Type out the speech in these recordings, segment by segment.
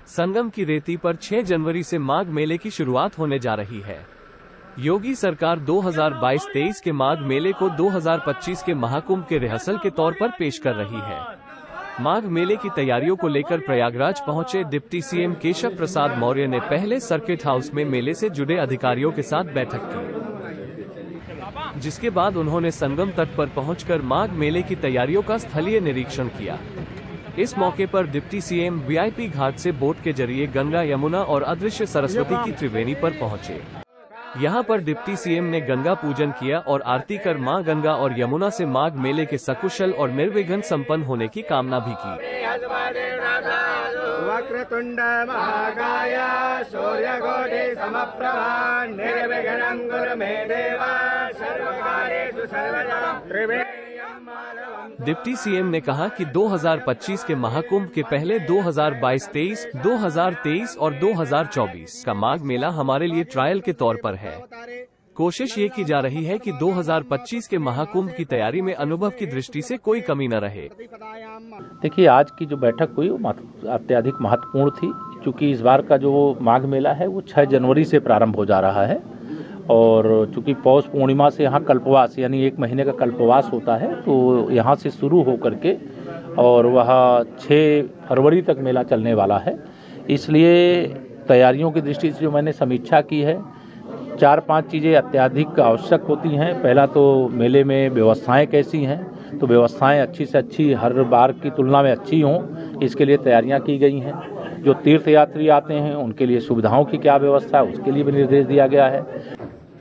संगम की रेती पर 6 जनवरी से माघ मेले की शुरुआत होने जा रही है। योगी सरकार 2022-23 के माघ मेले को 2025 के महाकुंभ के रिहर्सल के तौर पर पेश कर रही है। माघ मेले की तैयारियों को लेकर प्रयागराज पहुंचे डिप्टी सीएम केशव प्रसाद मौर्य ने पहले सर्किट हाउस में मेले से जुड़े अधिकारियों के साथ बैठक की, जिसके बाद उन्होंने संगम तट पर पहुंचकर माघ मेले की तैयारियों का स्थलीय निरीक्षण किया। इस मौके पर डिप्टी सीएम वीआईपी घाट से बोट के जरिए गंगा, यमुना और अदृश्य सरस्वती की त्रिवेणी पर पहुंचे। यहां पर डिप्टी सीएम ने गंगा पूजन किया और आरती कर मां गंगा और यमुना से माघ मेले के सकुशल और निर्विघ्न संपन्न होने की कामना भी की। वक्रतुंड महाकाय सूर्यकोटि समप्रभा निर्विघ्नं कुरु मे देव सर्वकार्येषु सर्वदा त्रिवेणी। डिप्टी सीएम ने कहा कि 2025 के महाकुंभ के पहले 2022-23, 2023 और 2024 का माघ मेला हमारे लिए ट्रायल के तौर पर है। कोशिश ये की जा रही है कि 2025 के महाकुंभ की तैयारी में अनुभव की दृष्टि से कोई कमी न रहे। देखिए, आज की जो बैठक हुई वो अत्यधिक महत्वपूर्ण थी, क्योंकि इस बार का जो माघ मेला है वो 6 जनवरी से प्रारंभ हो जा रहा है और चूँकि पौष पूर्णिमा से यहाँ कल्पवास यानी 1 महीने का कल्पवास होता है, तो यहाँ से शुरू हो करके और वह 6 फरवरी तक मेला चलने वाला है। इसलिए तैयारियों की दृष्टि से जो मैंने समीक्षा की है, 4-5 चीज़ें अत्यधिक आवश्यक होती हैं। पहला तो मेले में व्यवस्थाएं कैसी हैं, तो व्यवस्थाएं अच्छी से अच्छी हर बार की तुलना में अच्छी हों, इसके लिए तैयारियां की गई हैं। जो तीर्थयात्री आते हैं उनके लिए सुविधाओं की क्या व्यवस्था है, उसके लिए भी निर्देश दिया गया है।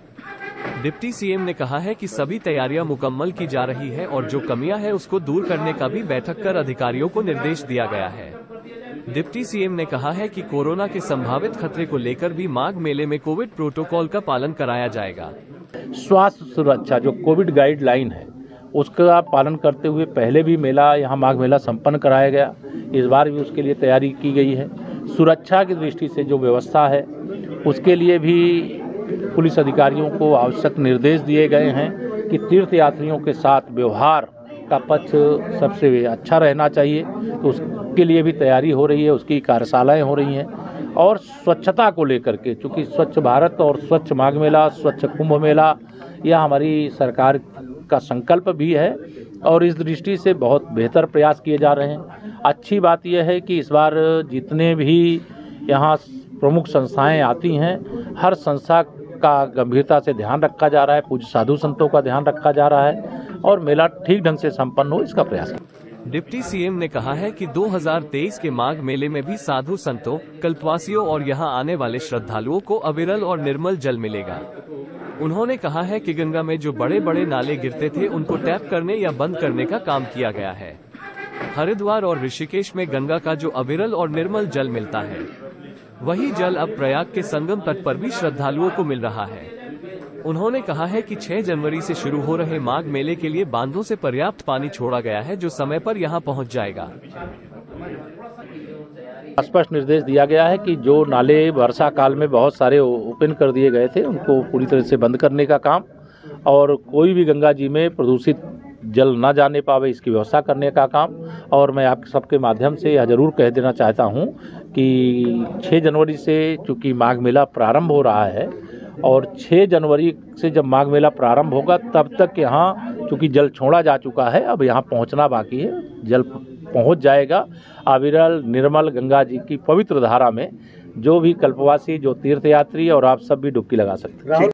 डिप्टी सीएम ने कहा है कि सभी तैयारियां मुकम्मल की जा रही है और जो कमियां हैं उसको दूर करने का भी बैठक कर अधिकारियों को निर्देश दिया गया है। डिप्टी सीएम ने कहा है कि कोरोना के संभावित खतरे को लेकर भी माघ मेले में कोविड प्रोटोकॉल का पालन कराया जाएगा। स्वास्थ्य सुरक्षा जो कोविड गाइडलाइन है उसका पालन करते हुए पहले भी मेला यहाँ माघ मेला संपन्न कराया गया, इस बार भी उसके लिए तैयारी की गई है। सुरक्षा की दृष्टि से जो व्यवस्था है उसके लिए भी पुलिस अधिकारियों को आवश्यक निर्देश दिए गए हैं कि तीर्थयात्रियों के साथ व्यवहार का पक्ष सबसे अच्छा रहना चाहिए, तो उसके लिए भी तैयारी हो रही है, उसकी कार्यशालाएं हो रही हैं। और स्वच्छता को लेकर के, चूँकि स्वच्छ भारत और स्वच्छ माघ मेला, स्वच्छ कुंभ मेला, यह हमारी सरकार का संकल्प भी है और इस दृष्टि से बहुत बेहतर प्रयास किए जा रहे हैं। अच्छी बात यह है कि इस बार जितने भी यहाँ प्रमुख संस्थाएं आती हैं, हर संस्था का गंभीरता से ध्यान रखा जा रहा है, पूज्य साधु संतों का ध्यान रखा जा रहा है और मेला ठीक ढंग से संपन्न हो, इसका प्रयास है। डिप्टी सीएम ने कहा है कि 2023 के माघ मेले में भी साधु संतों, कल्पवासियों और यहां आने वाले श्रद्धालुओं को अविरल और निर्मल जल मिलेगा। उन्होंने कहा है कि गंगा में जो बड़े बड़े नाले गिरते थे उनको टैप करने या बंद करने का काम किया गया है। हरिद्वार और ऋषिकेश में गंगा का जो अविरल और निर्मल जल मिलता है, वही जल अब प्रयाग के संगम तट पर भी श्रद्धालुओं को मिल रहा है। उन्होंने कहा है कि 6 जनवरी से शुरू हो रहे माघ मेले के लिए बांधों से पर्याप्त पानी छोड़ा गया है, जो समय पर यहां पहुंच जाएगा। स्पष्ट निर्देश दिया गया है कि जो नाले वर्षा काल में बहुत सारे ओपन कर दिए गए थे उनको पूरी तरह से बंद करने का काम और कोई भी गंगा जी में प्रदूषित जल न जाने पावे इसकी व्यवस्था करने का काम। और मैं आप सबके माध्यम से यह जरूर कह देना चाहता हूं कि 6 जनवरी से चूँकि माघ मेला प्रारंभ हो रहा है और 6 जनवरी से जब माघ मेला प्रारंभ होगा तब तक यहाँ चूँकि जल छोड़ा जा चुका है, अब यहाँ पहुँचना बाकी है। जल पहुँच जाएगा अविरल निर्मल गंगा जी की पवित्र धारा में। जो भी कल्पवासी, जो तीर्थयात्री और आप सब भी डुबकी लगा सकते हैं।